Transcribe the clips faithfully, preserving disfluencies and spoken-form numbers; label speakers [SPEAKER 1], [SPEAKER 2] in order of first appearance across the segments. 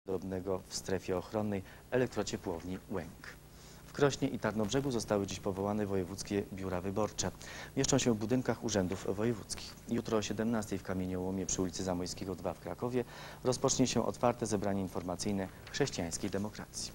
[SPEAKER 1] drobnego w strefie ochronnej elektrociepłowni Łęk. W Krośnie i Tarnobrzegu zostały dziś powołane wojewódzkie biura wyborcze. Mieszczą się w budynkach urzędów wojewódzkich. Jutro o siedemnastej w Kamieniołomie przy ulicy Zamojskiego dwa w Krakowie rozpocznie się otwarte zebranie informacyjne chrześcijańskiej demokracji.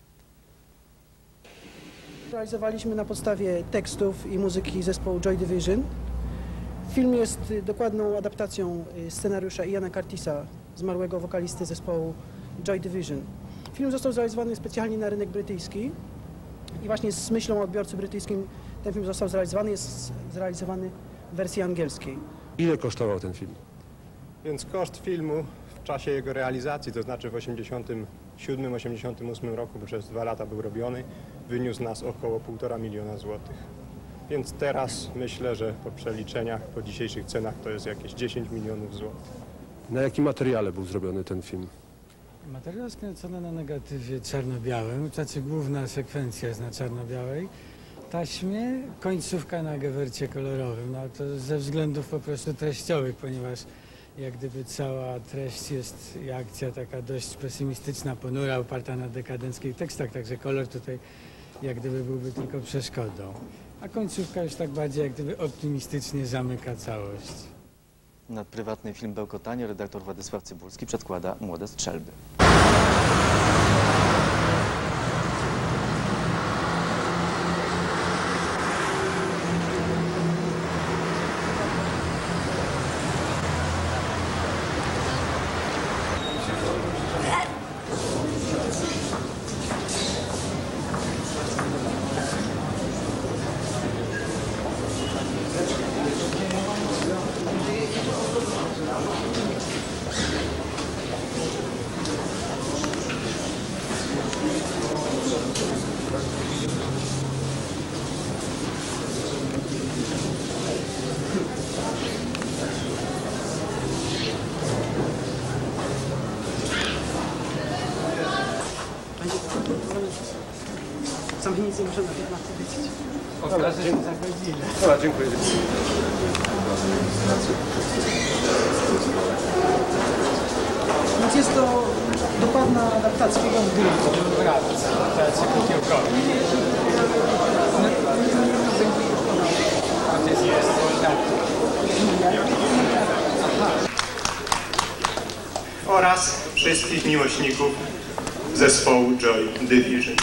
[SPEAKER 2] Realizowaliśmy na podstawie tekstów i muzyki zespołu Joy Division. Film jest dokładną adaptacją scenariusza Iana Curtisa, zmarłego wokalisty zespołu Joy Division. Film został zrealizowany specjalnie na rynek brytyjski i właśnie z myślą o odbiorcy brytyjskim ten film został zrealizowany, jest zrealizowany w wersji angielskiej.
[SPEAKER 3] Ile kosztował ten film?
[SPEAKER 4] Więc koszt filmu w czasie jego realizacji, to znaczy w osiemdziesiątym siódmym osiemdziesiątym ósmym roku, bo przez dwa lata był robiony, wyniósł nas około półtora miliona złotych. Więc teraz myślę, że po przeliczeniach, po dzisiejszych cenach to jest jakieś dziesięć milionów złotych.
[SPEAKER 3] Na jakim materiale był zrobiony ten film?
[SPEAKER 5] Materiał skręcony na negatywie czarno-białym, znaczy główna sekwencja jest na czarno-białej taśmie, końcówka na gewercie kolorowym, no to ze względów po prostu treściowych, ponieważ jak gdyby cała treść jest i akcja taka dość pesymistyczna, ponura, oparta na dekadenckich tekstach, także kolor tutaj jak gdyby byłby tylko przeszkodą. A końcówka już tak bardziej jak gdyby optymistycznie zamyka całość.
[SPEAKER 1] Nad prywatny film Bełkotanie redaktor Władysław Cybulski przedkłada Młode strzelby.
[SPEAKER 2] Sam nic nie muszę na piętnaście być.
[SPEAKER 5] Dobra, dziękuję.
[SPEAKER 3] Dobra, dziękuję.
[SPEAKER 2] Więc jest to dokładna adaptacja.
[SPEAKER 5] Prawda, adaptacja kukiełkowa.
[SPEAKER 4] Oraz wszystkich miłośników zespołu Joy Division.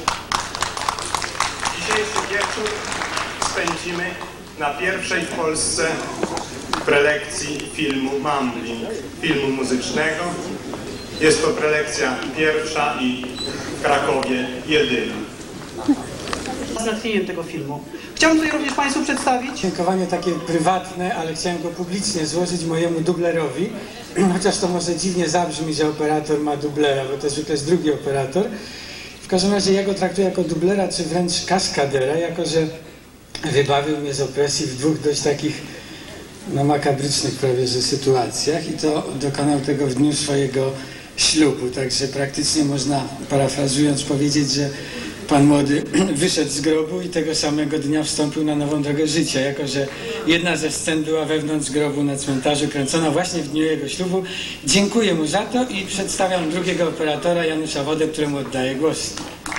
[SPEAKER 4] Dzisiejszy wieczór spędzimy na pierwszej w Polsce prelekcji filmu Mumbling, filmu muzycznego. Jest to prelekcja pierwsza i w Krakowie jedyna.
[SPEAKER 2] Z natchnieniem tego filmu. Chciałbym tutaj również Państwu przedstawić.
[SPEAKER 5] Dziękowanie takie prywatne, ale chciałem go publicznie złożyć mojemu dublerowi. Chociaż to może dziwnie zabrzmi, że operator ma dublera, bo to zwykle jest drugi operator. W każdym razie ja go traktuję jako dublera, czy wręcz kaskadera, jako że wybawił mnie z opresji w dwóch dość takich no, makabrycznych prawie że sytuacjach i to dokonał tego w dniu swojego ślubu. Także praktycznie można, parafrazując, powiedzieć, że pan młody wyszedł z grobu i tego samego dnia wstąpił na nową drogę życia, jako że jedna ze scen była wewnątrz grobu na cmentarzu, kręcona właśnie w dniu jego ślubu. Dziękuję mu za to i przedstawiam drugiego operatora, Janusza Wodę, któremu oddaję głos.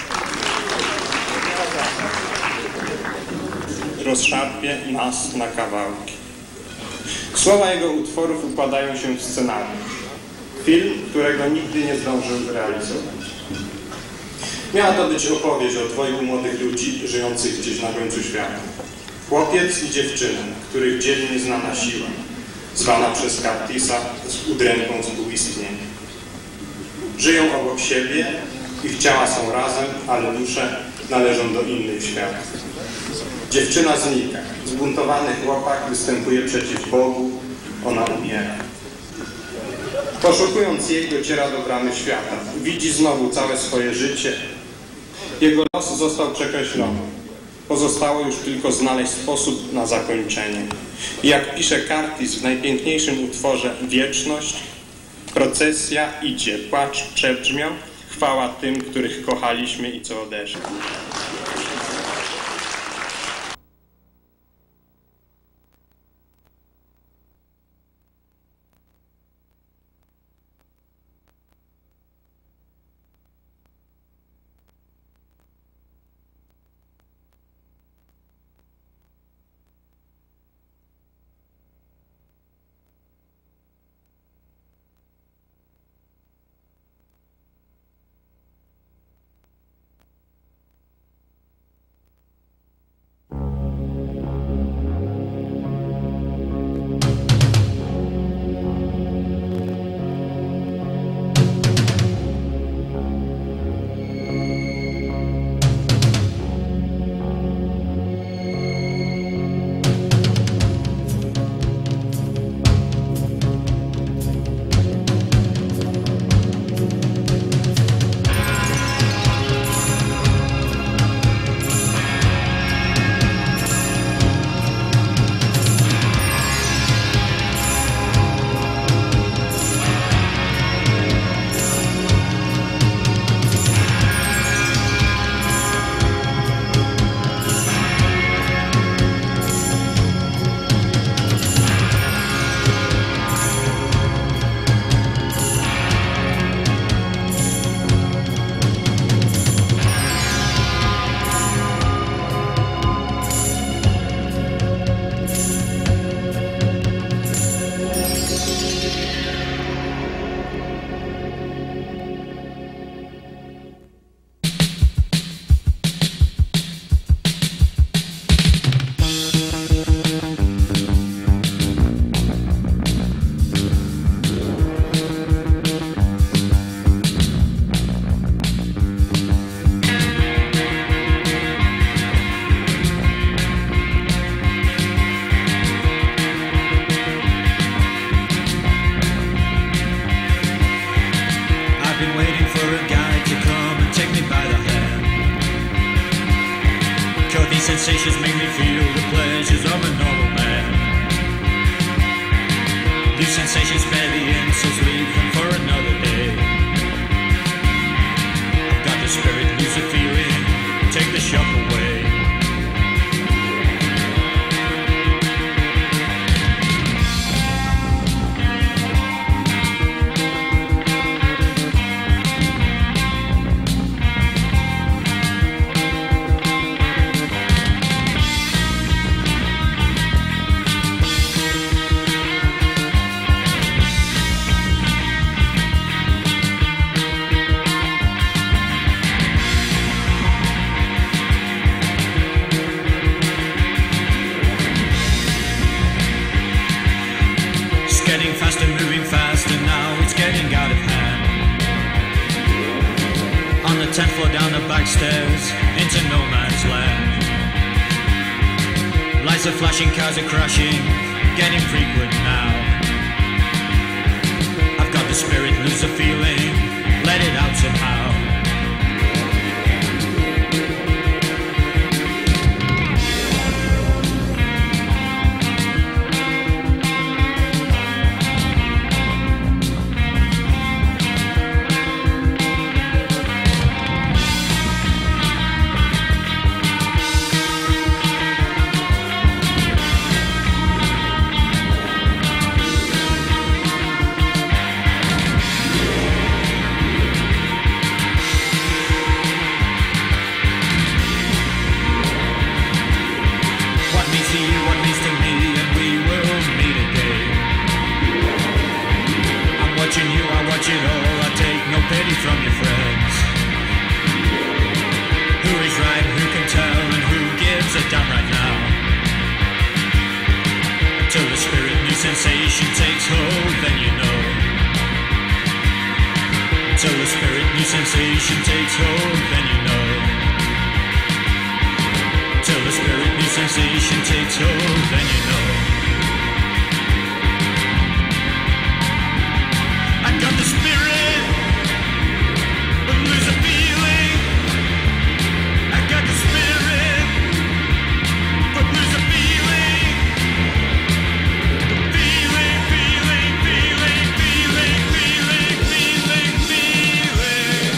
[SPEAKER 4] Rozszarpie nas na kawałki. Słowa jego utworów układają się w scenariusz. Film, którego nigdy nie zdążył zrealizować. Miała to być opowieść o dwojgu młodych ludzi żyjących gdzieś na końcu świata. Chłopiec i dziewczyna, których dzieli nieznana siła, zwana przez Curtisa z udręką współistnienia. Żyją obok siebie, ich ciała są razem, ale dusze należą do innych światów. Dziewczyna znika, zbuntowany chłopak występuje przeciw Bogu, ona umiera. Poszukując jej, dociera do bramy świata. Widzi znowu całe swoje życie. Jego los został przekreślony. Pozostało już tylko znaleźć sposób na zakończenie. I jak pisze Curtis w najpiękniejszym utworze Wieczność, procesja idzie, płacz przebrzmiał, chwała tym, których kochaliśmy i co odeszli.
[SPEAKER 6] sensations make me feel the pleasures of a normal man. These sensations bear the insults, leave them for another day. I've got the spirit, lose the feeling, take the shock away. Getting faster, moving faster, now it's getting out of hand. On the tenth floor, down the back stairs, into no man's land. Lights are flashing, cars are crashing, getting frequent now. I've got the spirit, lose the feeling, let it out somehow. Watching you, I watch it all, I take no pity from your friends. Who is right, who can tell, and who gives a damn right now? Until the spirit new sensation takes hold, then you know. Until the spirit new sensation takes hold, then you know. Until the spirit new sensation takes hold, then you know. Got the spirit, but lose a feeling. I got the spirit, but lose a feeling. Feeling, feeling, feeling, feeling, feeling, feeling, feeling.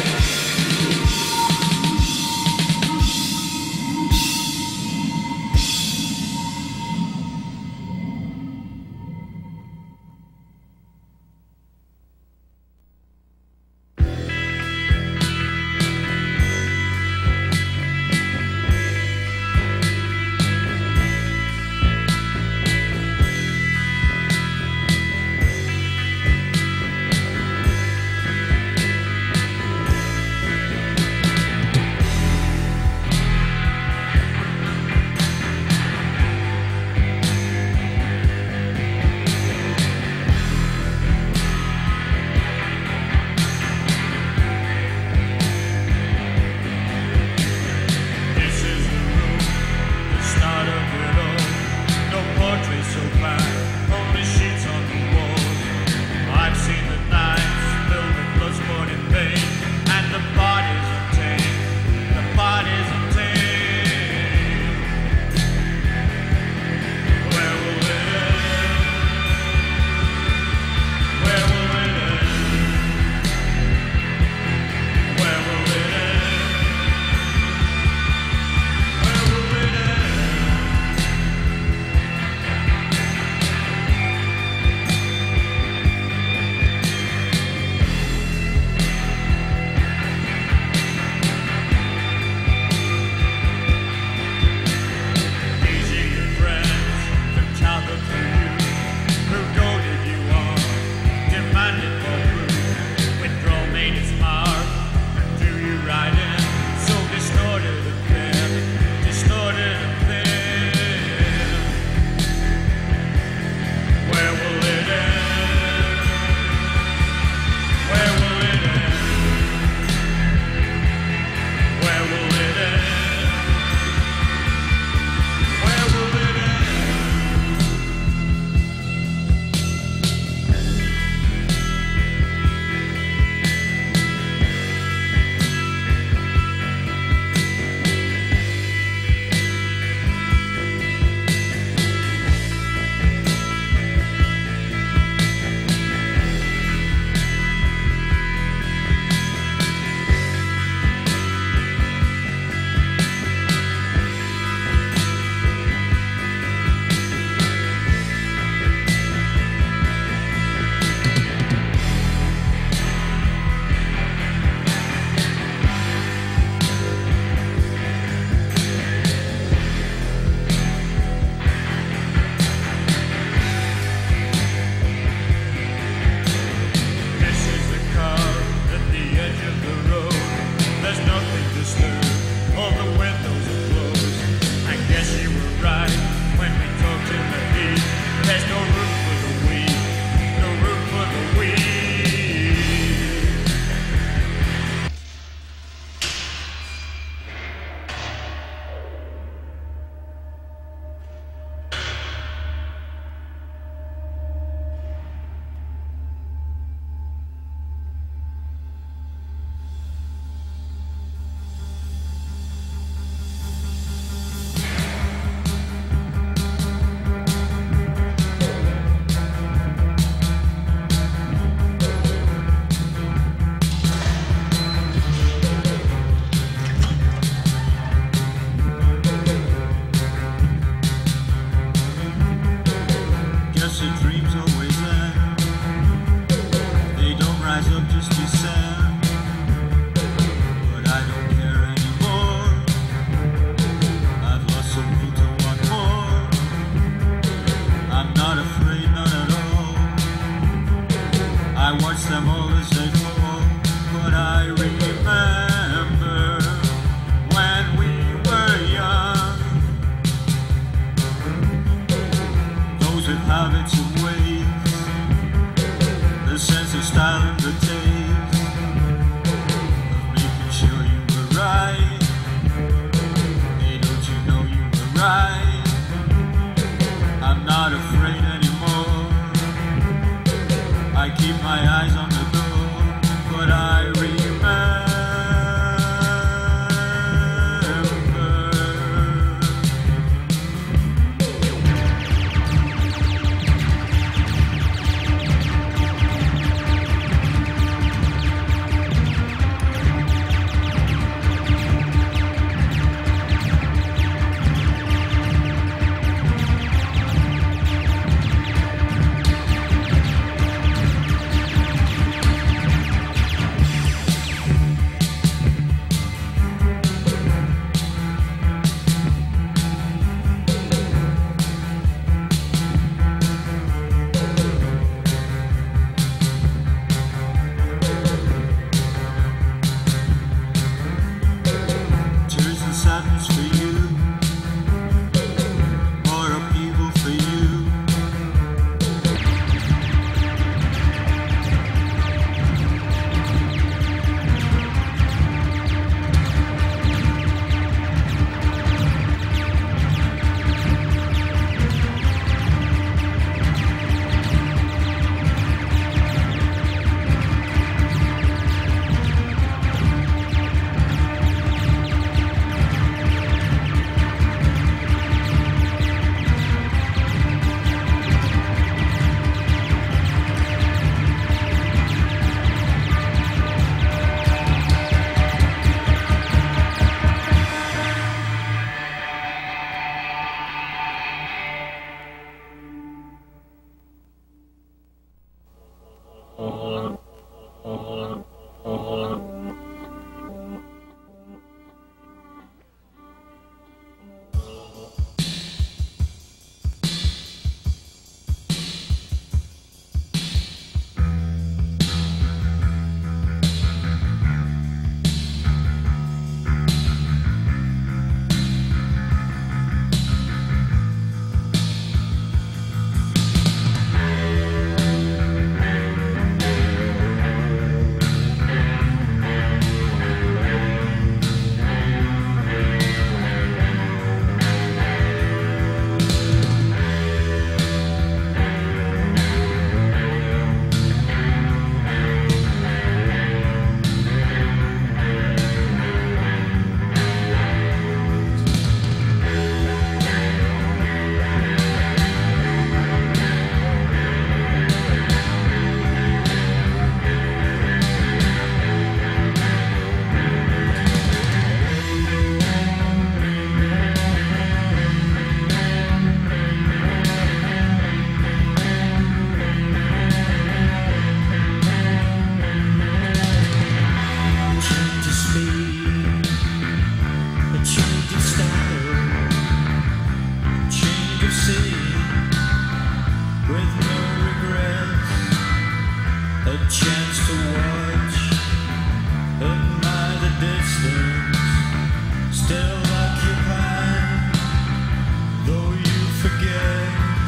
[SPEAKER 6] distance, still occupied, though you forget.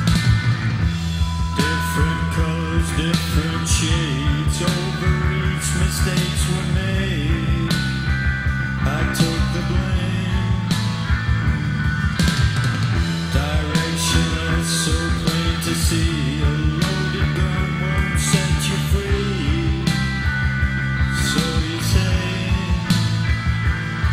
[SPEAKER 6] Different colors, different shades, overreach, mistakes were made. I took the blame. Directionless, so plain to see. A loaded gun won't set you free. So you say,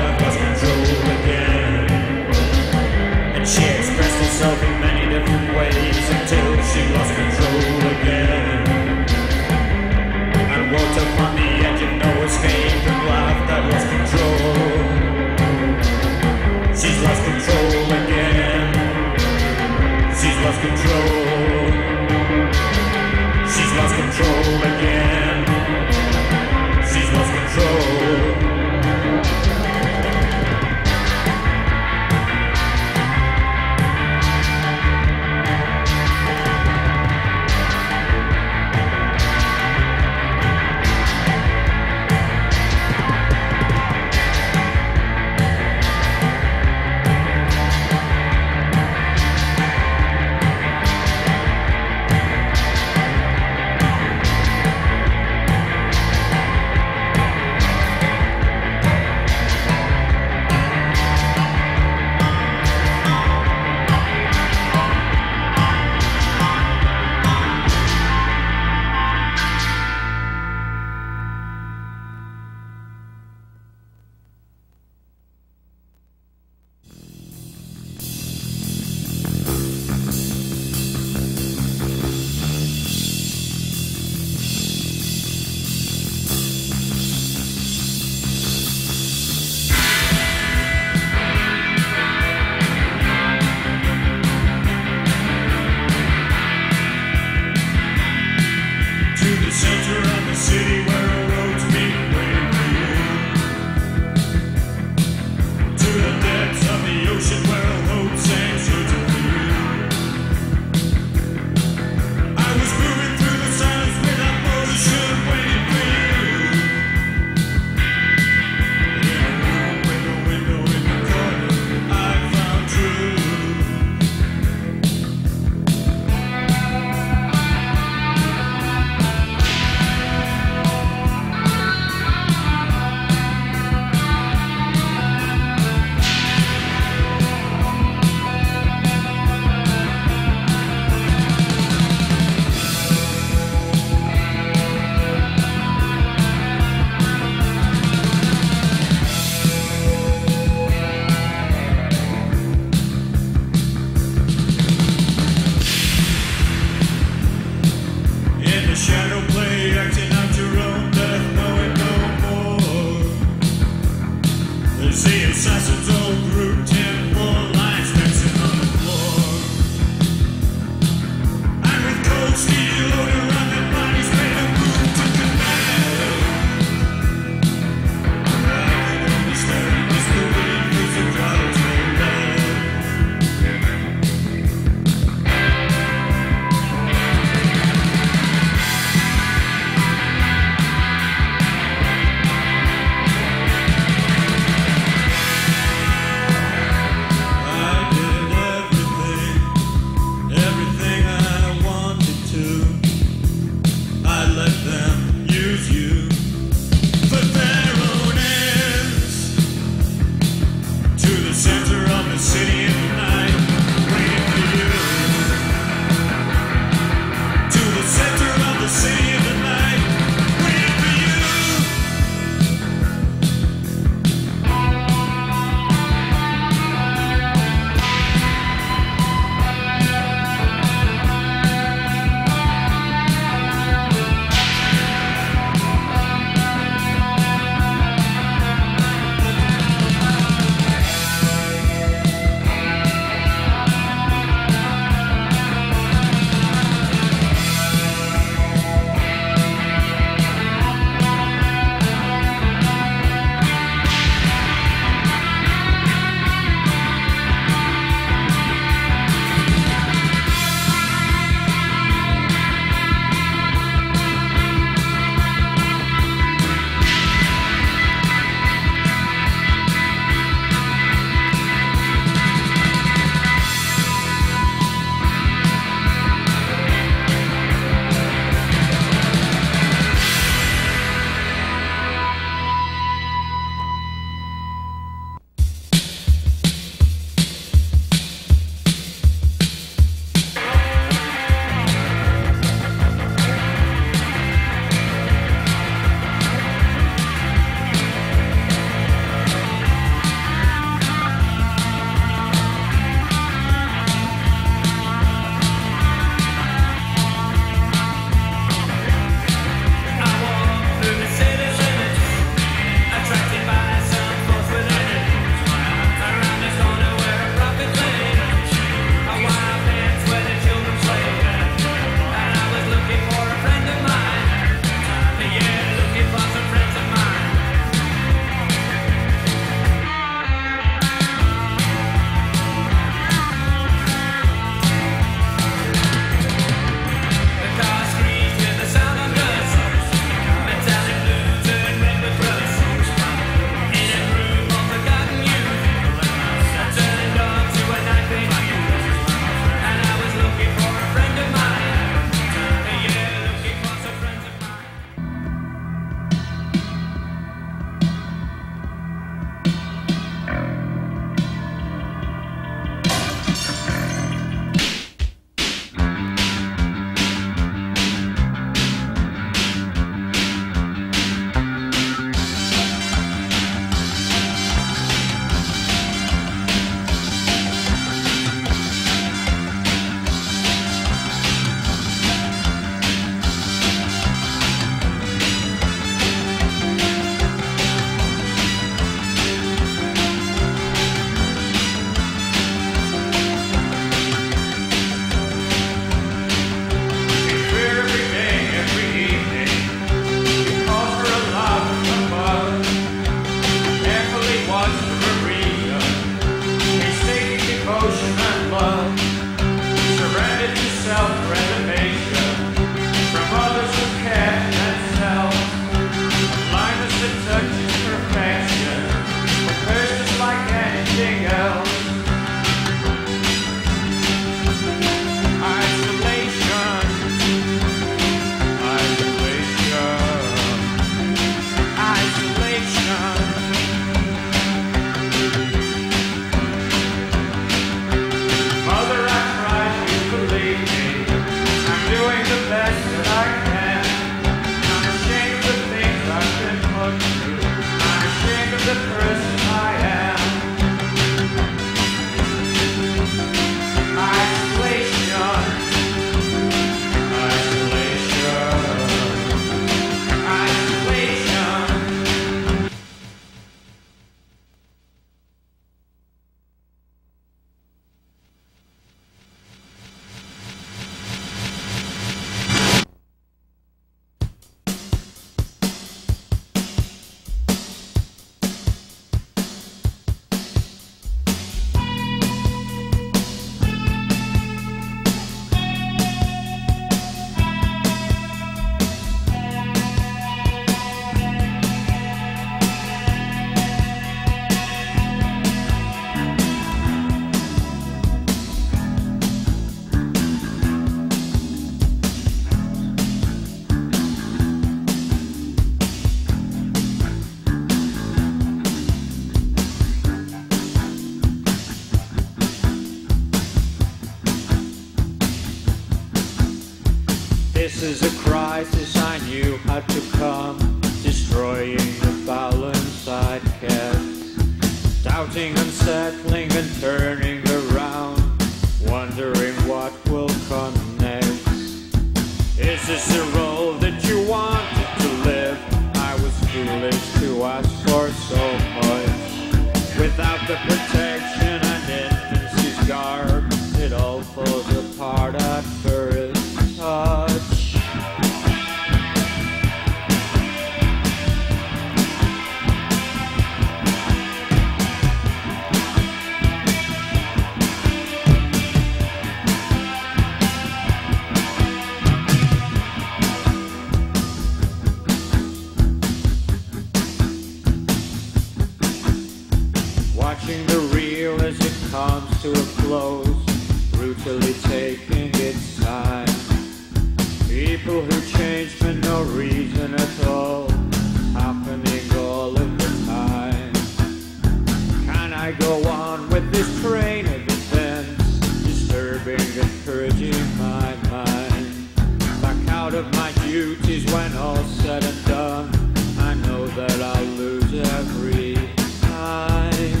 [SPEAKER 7] to a close, brutally taking its time. People who change for no reason at all, happening all of the time. Can I go on with this train of events, disturbing and purging my mind? Back out of my duties when all's said and done, I know that I'll lose every time.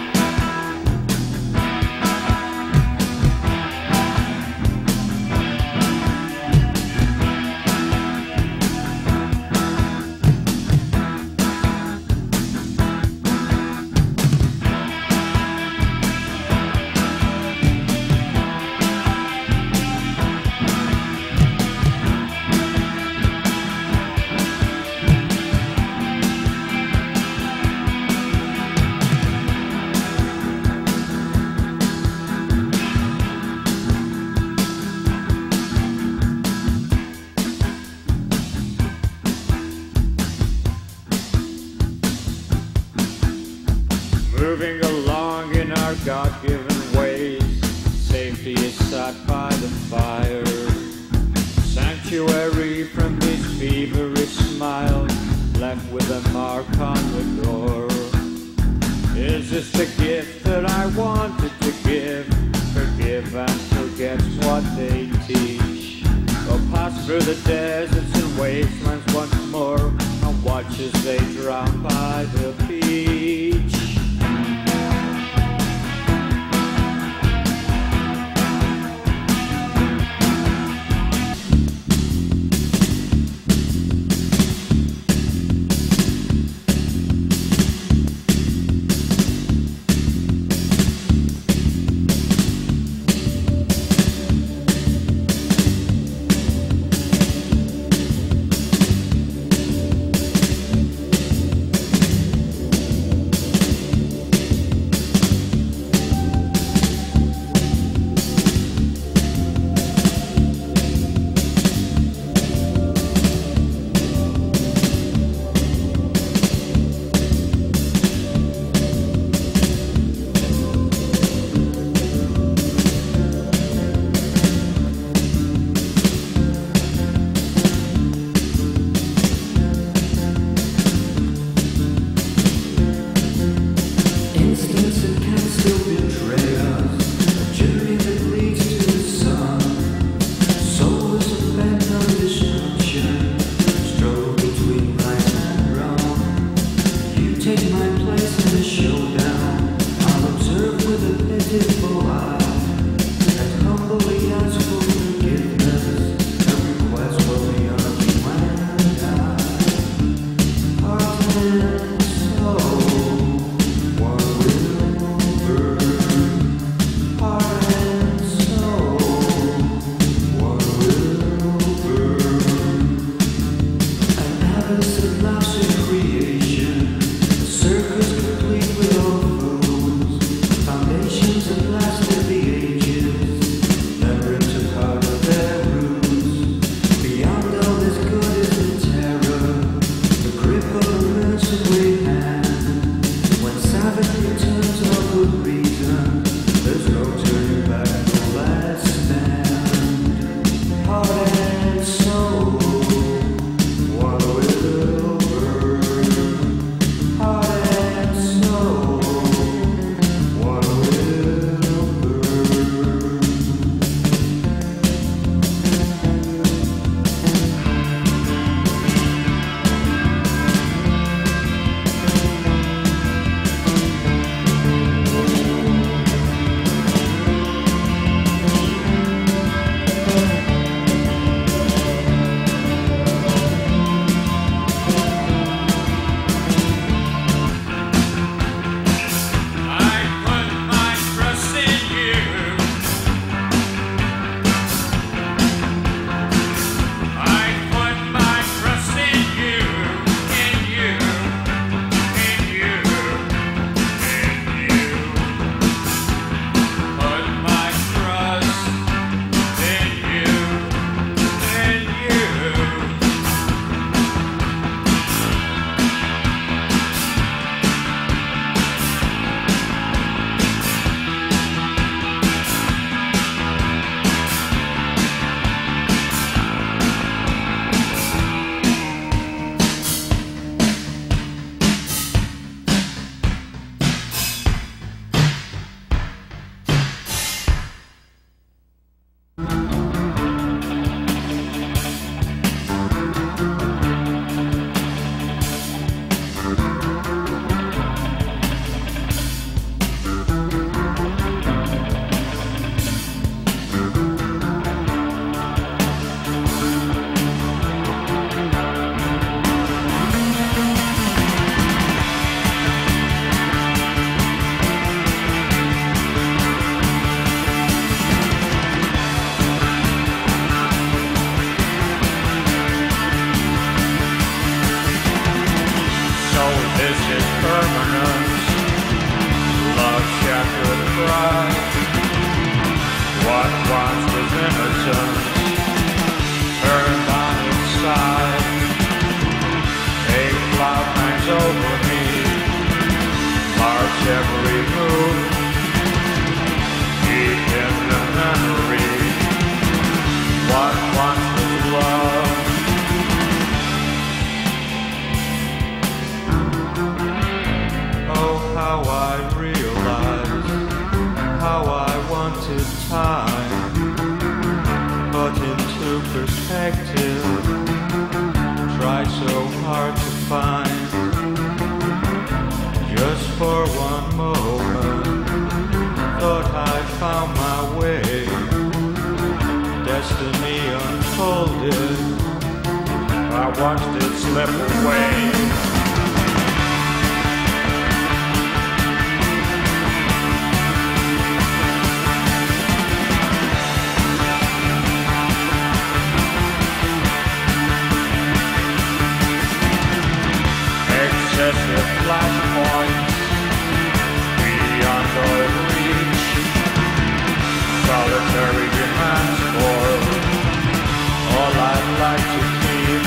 [SPEAKER 7] Moving along in our God-given ways, safety is sought by the fire. Sanctuary from these feverish smiles, left with a mark on the door. Is this the gift that I wanted to give? Forgive and forget what they teach. Go pass through the deserts and wastelands once more, and watch as they drown by the beach.
[SPEAKER 8] Heart and soul, one will burn.
[SPEAKER 7] permanence. Love shattered pride. What once was innocence turned on its side. A cloud hangs over me, marks every move, deep in the memory. What once was love. Oh, how I realized how I wanted time put into perspective, tried so hard to find. Just for one moment, thought I found my way. Destiny unfolded, I watched it slip away. Excessive flashpoints beyond our reach, solitary demands for all I'd like to keep.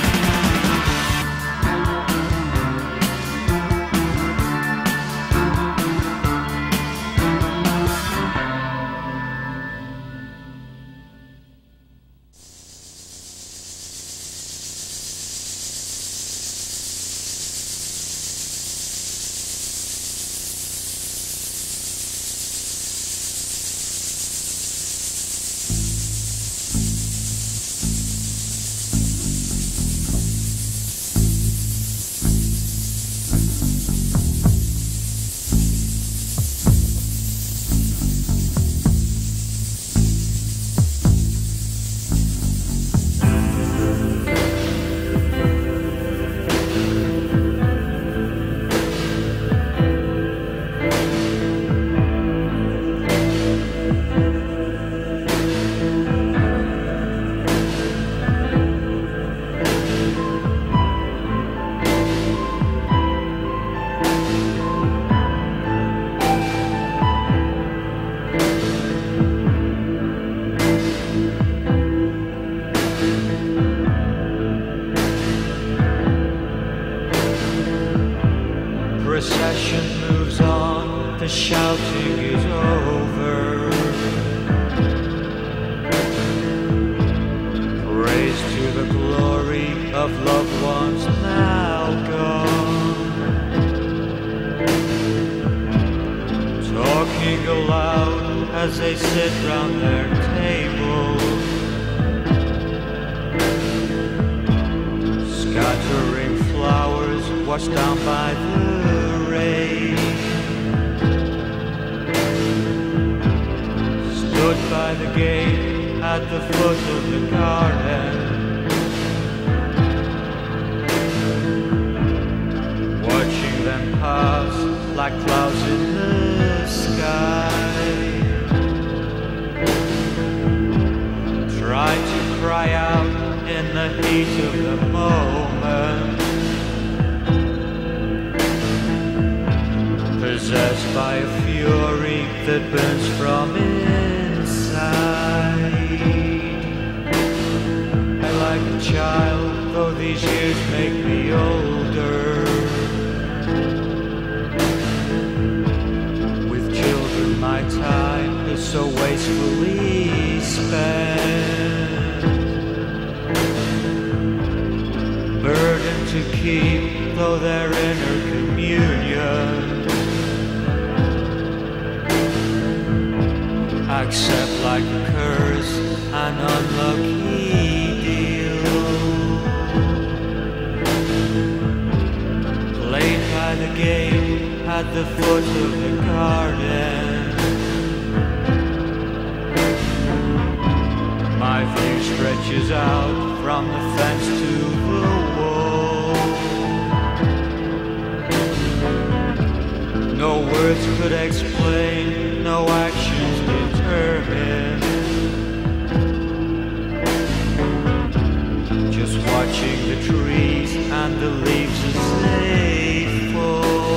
[SPEAKER 7] Procession moves on, the shouting is over. Praise to the glory of loved ones now gone. Talking aloud as they sit round their tables, scattering flowers washed down by the rain. Stood by the gate at the foot of the garden, watching them pass like clouds in the sky. Tried to cry out in the heat of the moment, possessed by a fury that burns from inside. I like a child, though these years make me older. With children my time is so wastefully spent. Burden to keep, though their inner communion. Accept like a curse, an unlucky deal. Played by the gate at the foot of the garden. My view stretches out from the fence to the wall. No words could explain, no actions determine. Just watching the trees and the leaves as they fall.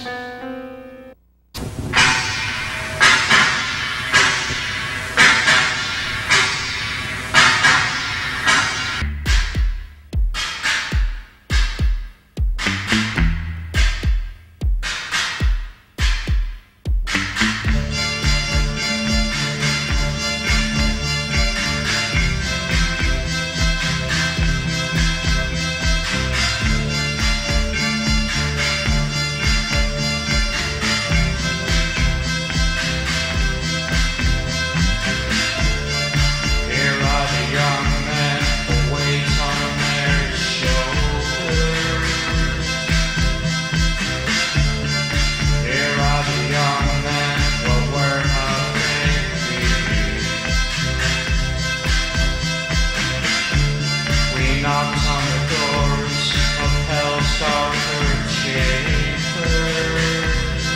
[SPEAKER 7] Knocks on the doors of hell's darker chambers,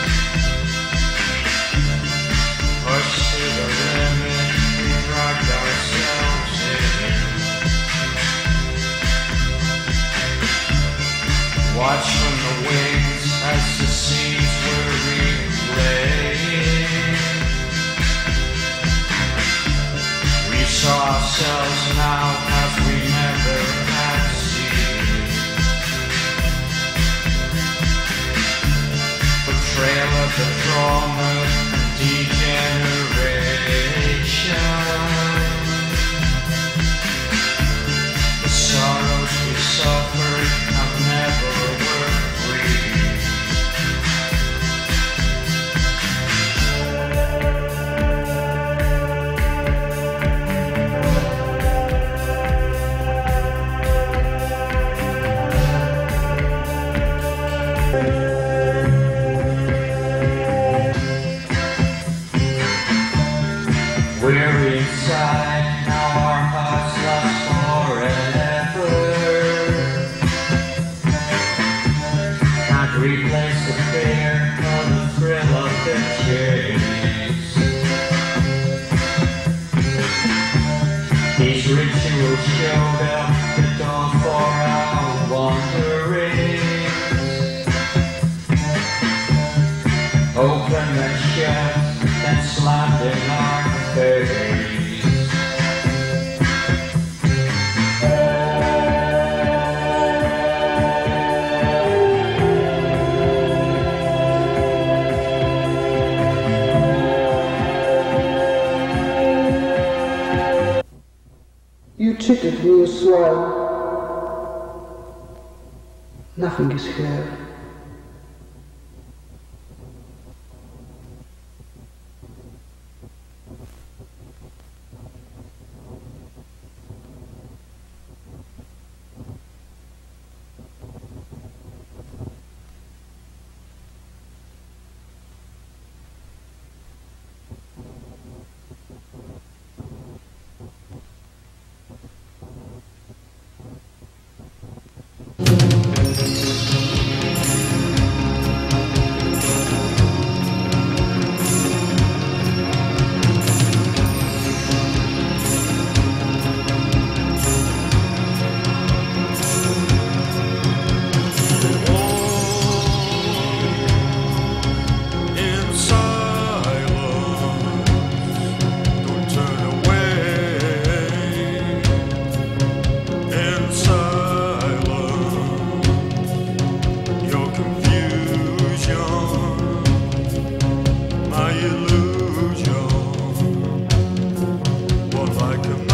[SPEAKER 7] pushed to the limit, we dragged ourselves in. Watch from the wings as the scenes were replayed. We saw ourselves now as we never had seen. Betrayal of the trauma and degeneration. The sorrows we suffered have never were free. We're inside, now our hearts lost forever. Can't replace the fear or the thrill of the chase. These rituals showed up the dawn for our wanderings. Open and shut, then slammed in our face.
[SPEAKER 2] You cheated me, you swine. Nothing is here.
[SPEAKER 8] Illusion, more like a